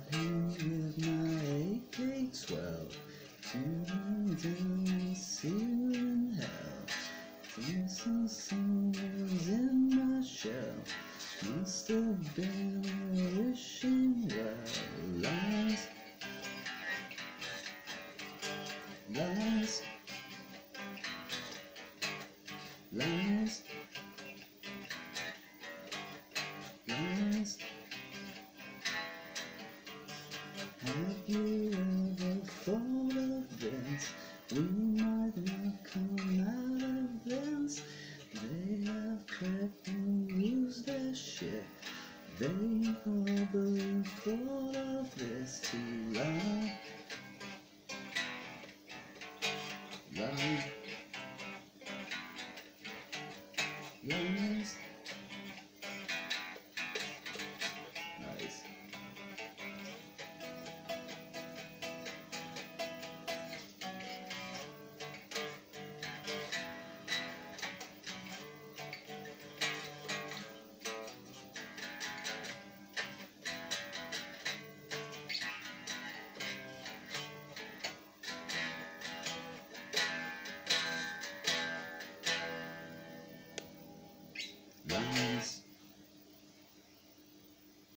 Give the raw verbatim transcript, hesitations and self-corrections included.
hang with my A K twelve, shooting down the ceiling hell. Facing someone's in my shell, must have been wishing well. Lies, lies, lies, lies. Have you ever thought of this? We might not come out of this. They have crept and lose their shit. They probably thought of this to lie, lie, lies.